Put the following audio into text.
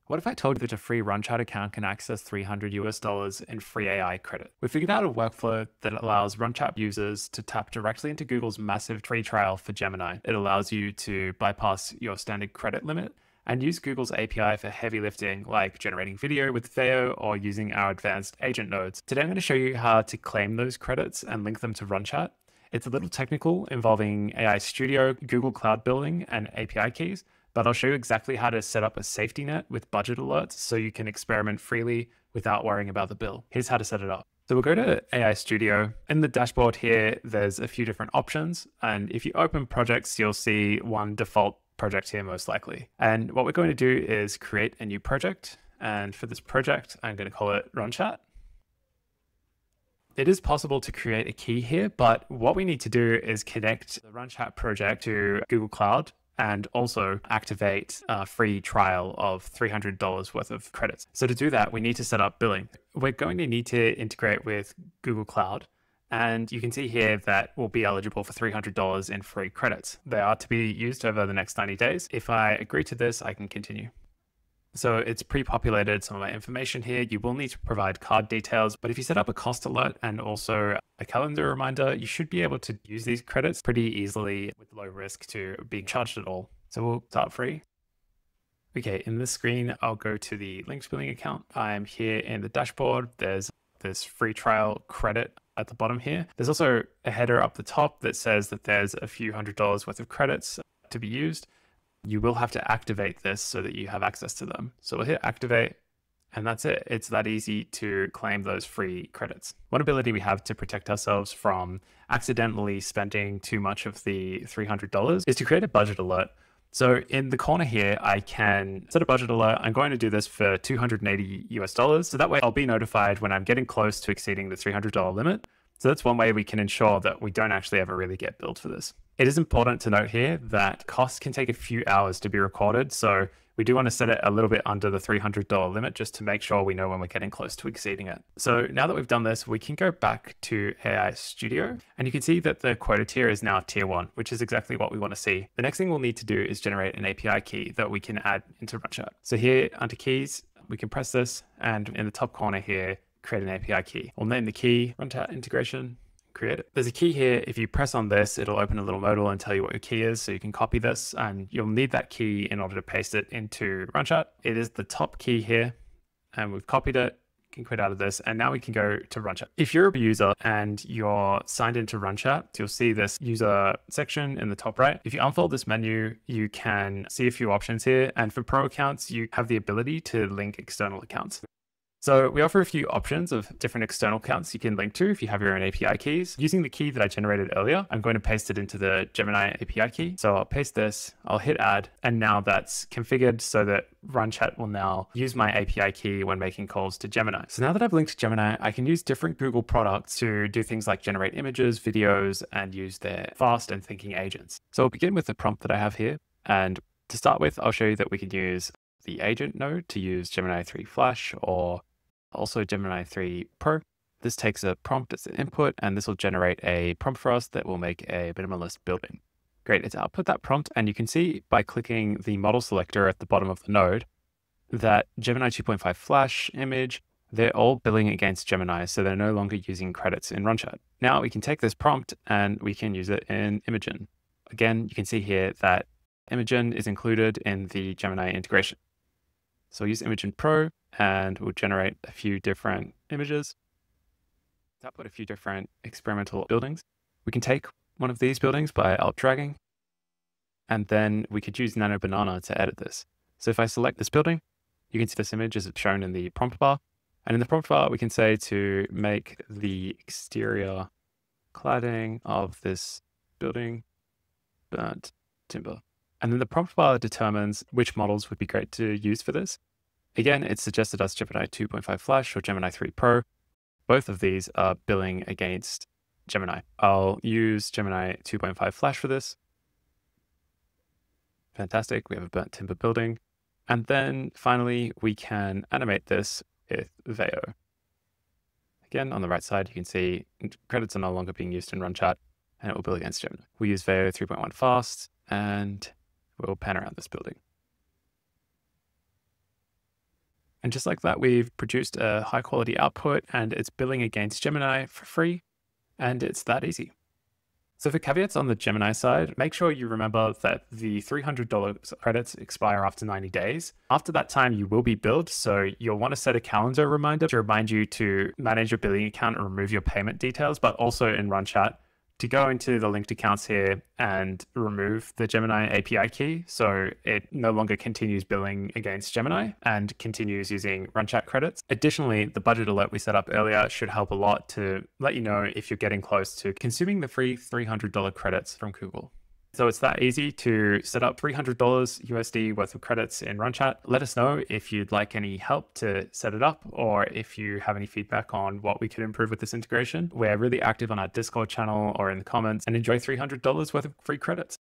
What if I told you that a free Runchat account can access $300 in free AI credit? We figured out a workflow that allows Runchat users to tap directly into Google's massive free trial for Gemini. It allows you to bypass your standard credit limit and use Google's API for heavy lifting, like generating video with Veo or using our advanced agent nodes. Today, I'm going to show you how to claim those credits and link them to Runchat. It's a little technical, involving AI Studio, Google Cloud Building, and API keys, but I'll show you exactly how to set up a safety net with budget alerts so you can experiment freely without worrying about the bill. Here's how to set it up. So we'll go to AI Studio. In the dashboard here, there's a few different options. And if you open projects, you'll see one default project here most likely. And what we're going to do is create a new project. And for this project, I'm going to call it Runchat. It is possible to create a key here, but what we need to do is connect the Runchat project to Google Cloud and also activate a free trial of $300 worth of credits. So to do that, we need to set up billing. We're going to need to integrate with Google Cloud. And you can see here that we'll be eligible for $300 in free credits. They are to be used over the next 90 days. If I agree to this, I can continue. So it's pre-populated some of my information here. You will need to provide card details, but if you set up a cost alert and also a calendar reminder, you should be able to use these credits pretty easily with low risk to being charged at all. So we'll start free. Okay, in this screen, I'll go to the linked billing account. I'm here in the dashboard. There's this free trial credit at the bottom here. There's also a header up the top that says that there's a few $100 worth of credits to be used. You will have to activate this so that you have access to them. So we'll hit activate, and that's it. It's that easy to claim those free credits. One ability we have to protect ourselves from accidentally spending too much of the $300 is to create a budget alert. So in the corner here, I can set a budget alert. I'm going to do this for $280. So that way I'll be notified when I'm getting close to exceeding the $300 limit. So that's one way we can ensure that we don't actually ever really get billed for this. It is important to note here that costs can take a few hours to be recorded. So we do want to set it a little bit under the $300 limit just to make sure we know when we're getting close to exceeding it. So now that we've done this, we can go back to AI Studio, and you can see that the quota tier is now tier 1, which is exactly what we want to see. The next thing we'll need to do is generate an API key that we can add into Runchat. So here under keys, we can press this, and in the top corner here, create an API key. We'll name the key Runchat integration, create it. There's a key here. If you press on this, it'll open a little modal and tell you what your key is. So you can copy this, and you'll need that key in order to paste it into Runchat. It is the top key here, and we've copied it. You can quit out of this, and now we can go to Runchat. If you're a user and you're signed into Runchat, you'll see this user section in the top right. If you unfold this menu, you can see a few options here. And for pro accounts, you have the ability to link external accounts. So we offer a few options of different external accounts you can link to if you have your own API keys. Using the key that I generated earlier, I'm going to paste it into the Gemini API key. So I'll paste this, I'll hit add, and now that's configured so that Runchat will now use my API key when making calls to Gemini. So now that I've linked to Gemini, I can use different Google products to do things like generate images, videos, and use their fast and thinking agents. So I'll begin with the prompt that I have here. And to start with, I'll show you that we can use the agent node to use Gemini 3 Flash or also Gemini 3 Pro. This takes a prompt as an input, and this will generate a prompt for us that will make a minimalist building. Great, it's output that prompt, and you can see by clicking the model selector at the bottom of the node that Gemini 2.5 Flash image, they're all billing against Gemini, so they're no longer using credits in Runchat. Now we can take this prompt and we can use it in Imagen. Again, you can see here that Imagen is included in the Gemini integration. So we'll use Imagen Pro, and we'll generate a few different images. Output a few different experimental buildings. We can take one of these buildings by alt dragging, and then we could use Nano Banana to edit this. So if I select this building, you can see this image as it's shown in the prompt bar. And in the prompt bar, we can say to make the exterior cladding of this building burnt timber. And then the prompt bar determines which models would be great to use for this. Again, it suggested us Gemini 2.5 Flash or Gemini 3 Pro. Both of these are billing against Gemini. I'll use Gemini 2.5 Flash for this. Fantastic, we have a burnt timber building. And then finally, we can animate this with Veo. Again, on the right side, you can see credits are no longer being used in Runchat, and it will bill against Gemini. We use Veo 3.1 fast, and we'll pan around this building. And just like that, we've produced a high quality output and it's billing against Gemini for free. And it's that easy. So for caveats on the Gemini side, make sure you remember that the $300 credits expire after 90 days. After that time, you will be billed. So you'll want to set a calendar reminder to remind you to manage your billing account and remove your payment details, but also in Runchat to go into the linked accounts here and remove the Gemini API key. So it no longer continues billing against Gemini and continues using Runchat credits. Additionally, the budget alert we set up earlier should help a lot to let you know if you're getting close to consuming the free $300 credits from Google. So it's that easy to set up $300 USD worth of credits in Runchat. Let us know if you'd like any help to set it up or if you have any feedback on what we could improve with this integration. We're really active on our Discord channel or in the comments and enjoy $300 worth of free credits.